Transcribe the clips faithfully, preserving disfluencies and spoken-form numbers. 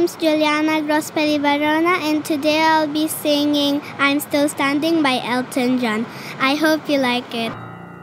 name's Juliana Grospelli Barona, and today I'll be singing I'm Still Standing by Elton John. I hope you like it.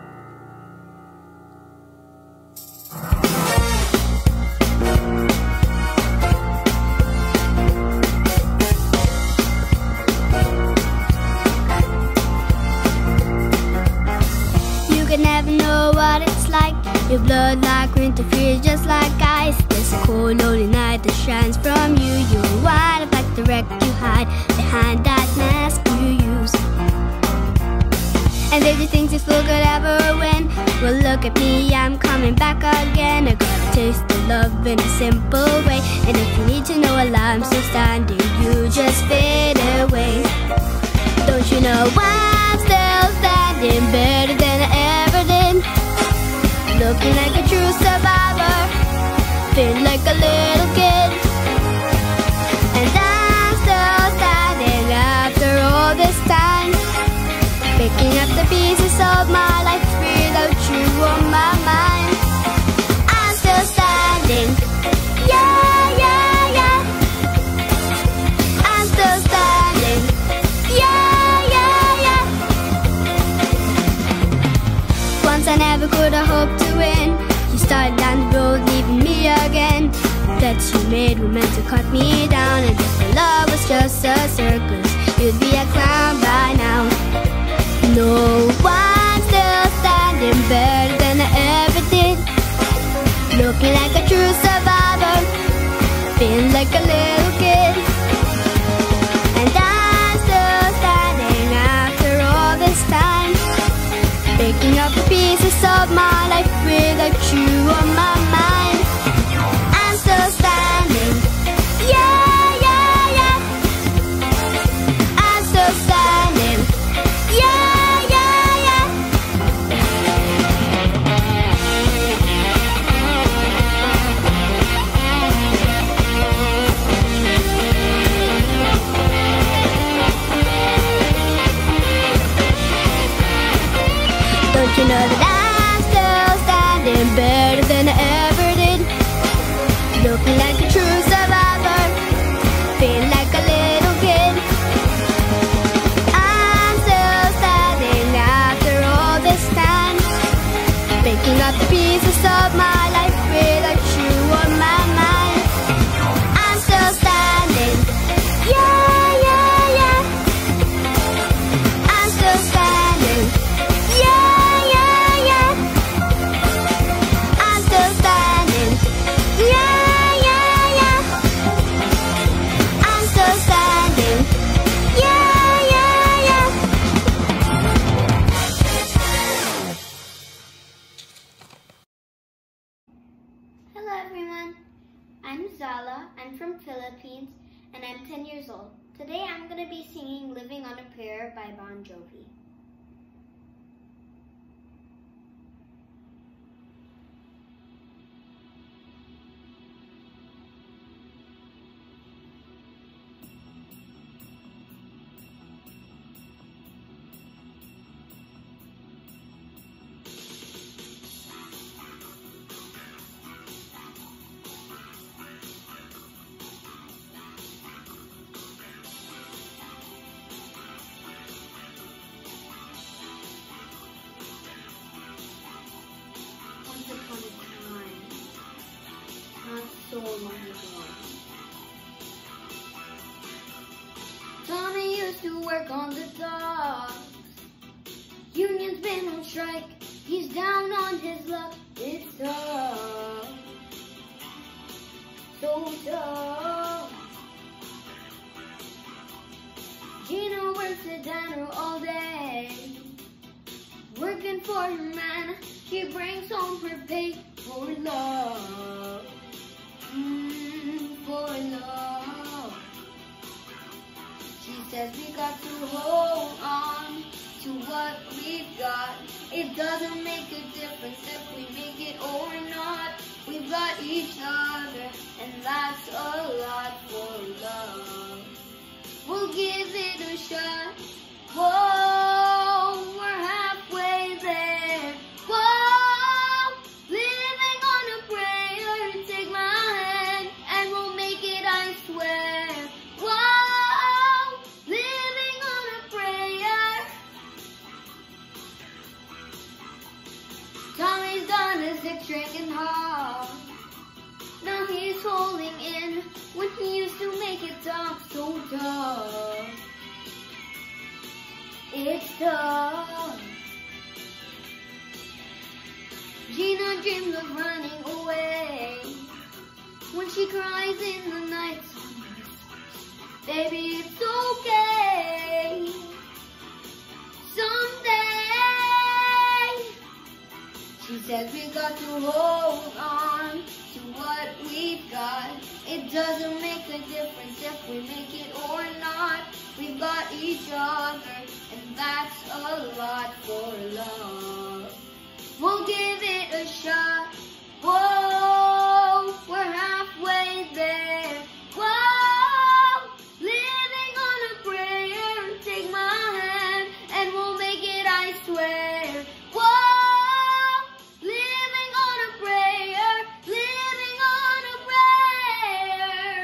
You can never know what it's like. Your blood like winter freeze just like ice. There's a cold lonely night that shines from you. You're wide up like the wreck you hide behind that mask you use. And if you think this fool could ever win, well look at me, I'm coming back again. I got a taste of love in a simple way. And if you need to know while I'm still standing, you just fade away. Don't you know I'm still standing better than I ever did? Looking like a true survivor, feeling like a little kid. And I'm still standing after all this time, picking up the pieces of my life without you on my mind. I'm still standing, yeah, yeah, yeah. I'm still standing, yeah, yeah, yeah. Once I never could have hoped to win. You started down the road, leaving me again. Bets you made were meant to cut me down. And if the love was just a circus, you'd be a clown by now. No, I'm still standing better than I ever did. Looking like a true survivor, feeling like a little kid. And I'm still standing after all this time, picking up the pieces of my life without you on my mind. I'm still standing, yeah, yeah, yeah. I'm still standing, yeah, yeah, yeah. Don't you know that I'm still standing better than I ever did? Looking like a true survivor, feeling like a little kid. I'm still standing after all this time, picking up the pieces of my life without you on my mind. I'm still standing, yeah, yeah, yeah. I'm still standing, yeah, yeah, yeah. I'm still standing, yeah, yeah, yeah. I'm still standing, yeah, yeah, yeah. Hello everyone, I'm Zala. I'm from Philippines and I'm ten years old. Today I'm going to be singing Living on a Prayer by Bon Jovi. So long ago, Tommy used to work on the docks. Union's been on strike. He's down on his luck. It's tough, so tough. Gina works at diner all day, working for her man. She brings home her pay for love. Mm, for love. She says we got to hold on to what we've got. It doesn't make a difference if we make it or not. We've got each other, and that's a lot for love. We'll give it a shot. Whoa, we're halfway there. Whoa, living on a prayer. Take my hand and we'll make it, I swear. music drinking hard. Now he's holding in when he used to make it talk so tough. It's tough. Gina dreams of running away when she cries in the night. Baby, it's okay. Someday, she says we got to hold on to what we've got. It doesn't make a difference if we make it or not. We've got each other, and that's a lot for love. We'll give it a shot. Whoa, we're halfway there. Whoa, living on a prayer. Take my hand and we'll make it, I swear. Whoa, living on a prayer. Living on a prayer.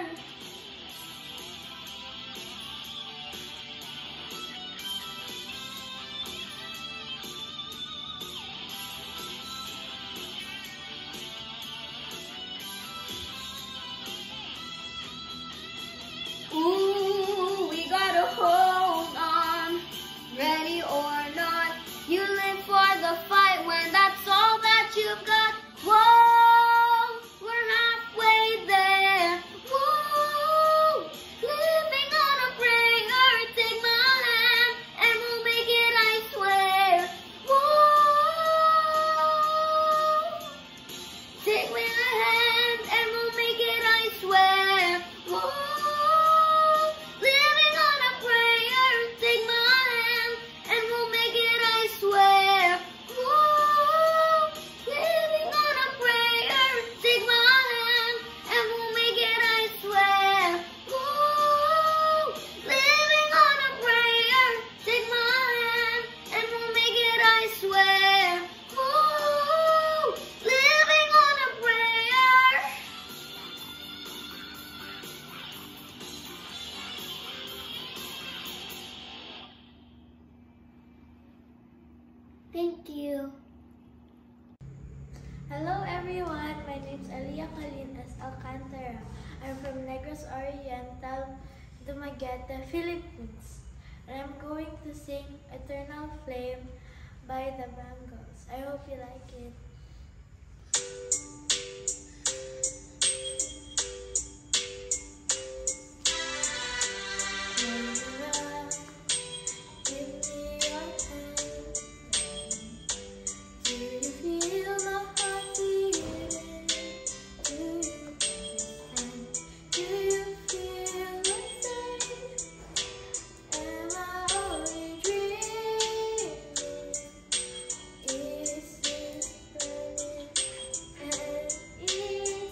Ooh, we gotta hold on, ready or not. You live for the fight when that's all that you've got. Whoa, we're halfway there. Whoa, living on a prayer. Take my hand and we'll make it, I swear. Whoa, take my hand and we'll make it, I swear. Whoa. Thank you. Hello everyone, my name is Aliyah Calinas Alcantara. I'm from Negros Oriental, Dumaguete, Philippines. And I'm going to sing Eternal Flame by the Bangles. I hope you like it. Is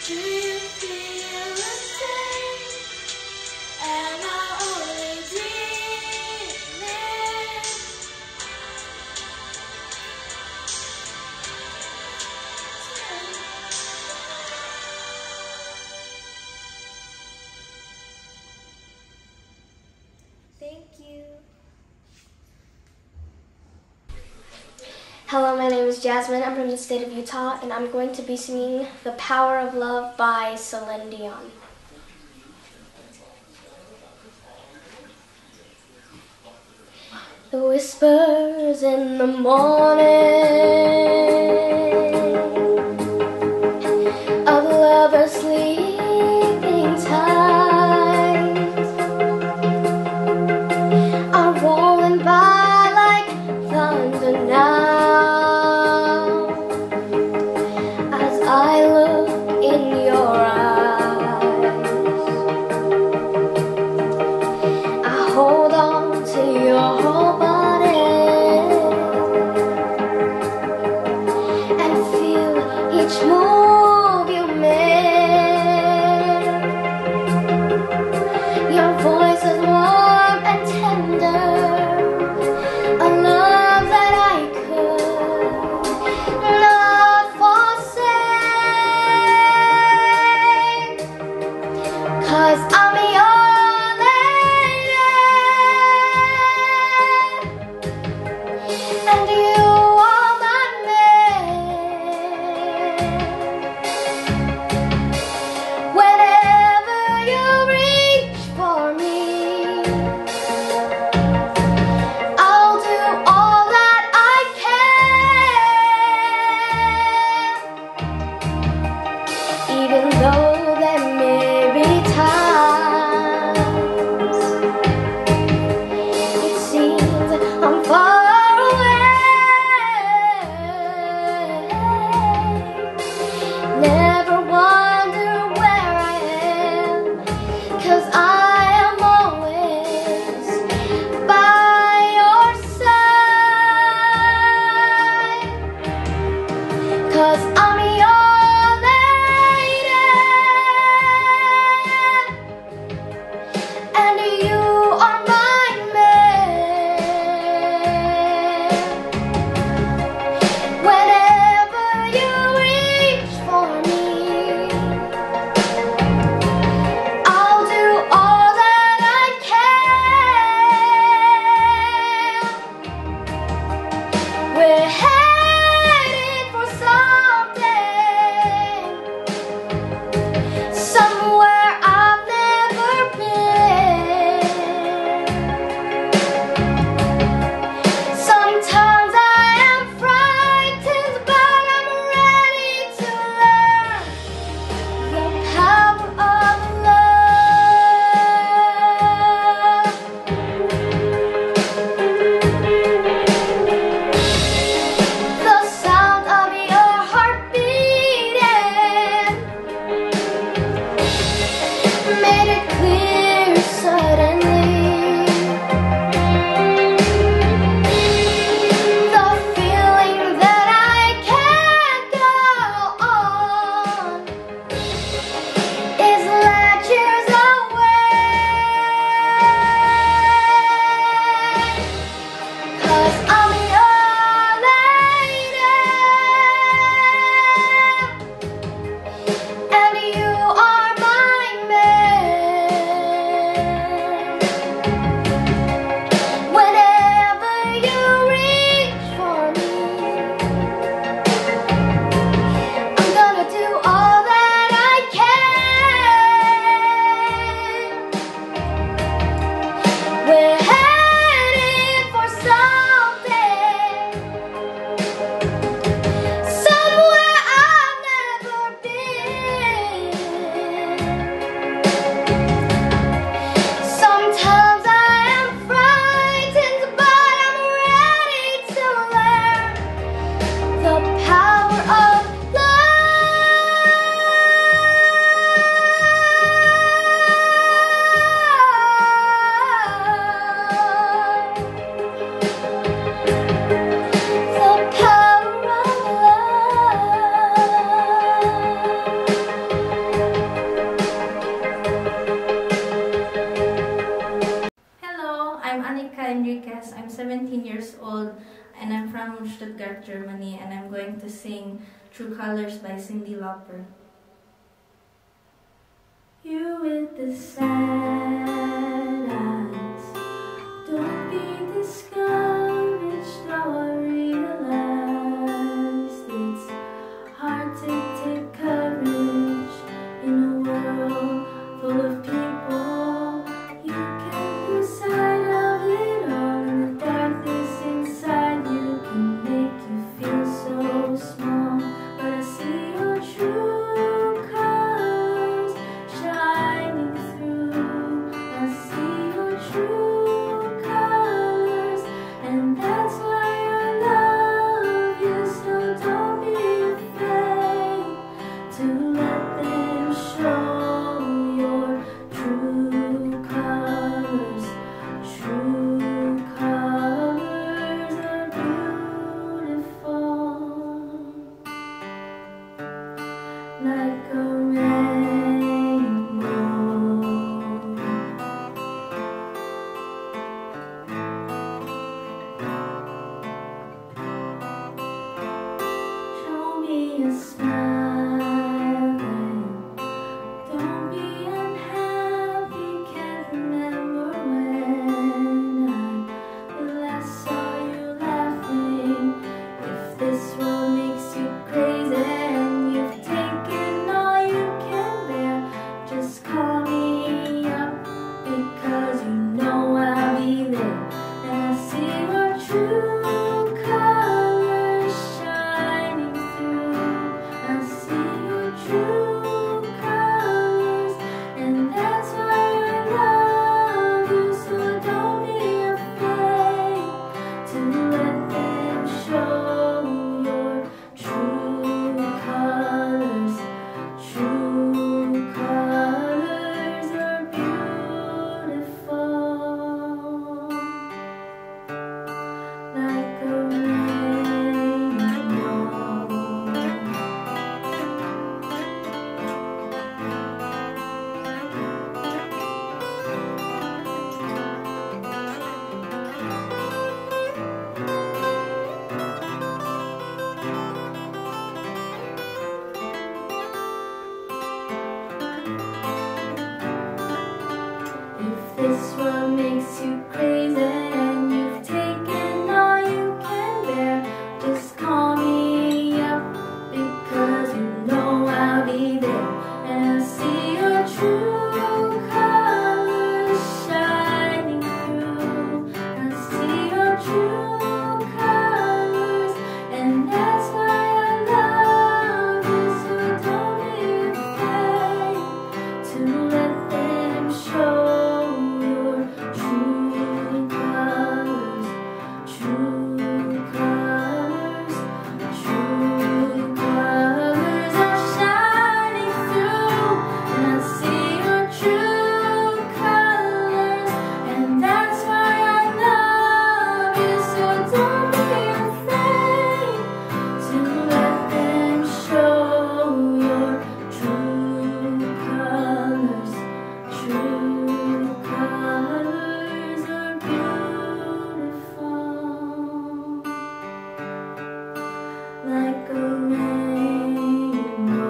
Do you feel the same? Am I only dreaming? Thank you. Hello, my name is Jasmine. I'm from the state of Utah, and I'm going to be singing The Power of Love by Celine Dion. The whispers in the morning of lovers sleeping tight are rolling by like thunder now. As I look in your eyes, I hold on to your whole body and feel each move you make. Your voice is warm and tender, a love that I could not forsake, 'cause I'm your lady and you are my man. Whenever you reach for me, I'll do all that I can, even though there may be times it seems I'm far away. Never wonder where I am, 'cause I am always by your side, 'cause I'm your lady and you are my man. seventeen years old and I'm from Stuttgart, Germany, and I'm going to sing True Colors by Cyndi Lauper. You with the sad eyes, don't be discouraged, though I realize it's hard to take courage in a world full of people. You can lose sight of it all, and the darkness inside you can make you feel so small. But I see your true colors shining through. I see your true colors, and that's why I love you. So don't be afraid to let them show your true colors. True colors are beautiful, like a rainbow. Show me a smile and don't be unhappy. Can't remember when I last saw you laughing. If this world makes you crazy and you've taken all you can bear, just call me up, because you know I'll be there. And I see your true colors shining through. I see your true colors, and that's why I love you. So don't be afraid to let them show your true colors. True colors are beautiful, like a rainbow. If this world makes you crazy and you've taken all you can bear, just call me up, because you know I'll be there. And I see your true colors shining through. I see your true colors, and that's why I love you. So don't be afraid to let them show your true colors. True colors, true colors are shining through. And I see your true colors, and that's why I love you. So don't be afraid to let them show your true colors. True colors are beautiful, like a rainbow.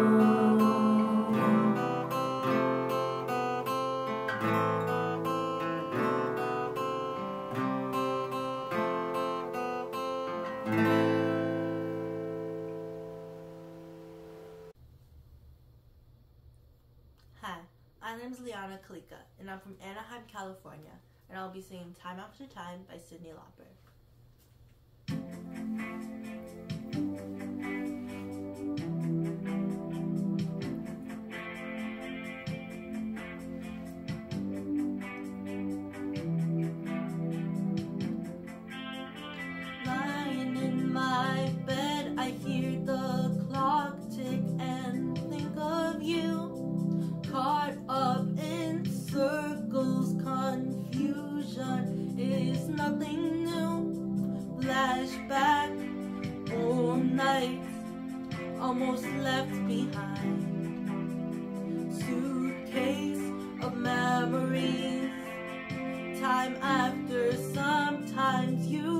Hi, my name is Liana Kalika, and I'm from Anaheim, California, and I'll be singing Time After Time by Cyndi Lauper. Lying in my bed, I hear the clock tick and think of you, caught up in circles. Confusion is nothing new. Flashback, old nights almost left behind. Suitcase of memories. Time after sometimes you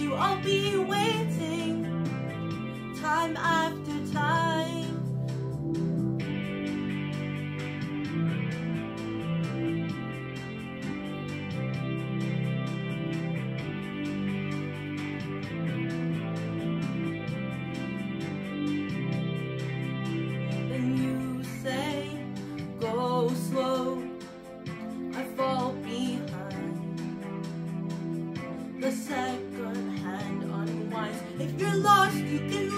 you, I'll be waiting time after time. Then you say, go slow, I fall behind. The second hand unwinds. If you're lost, you can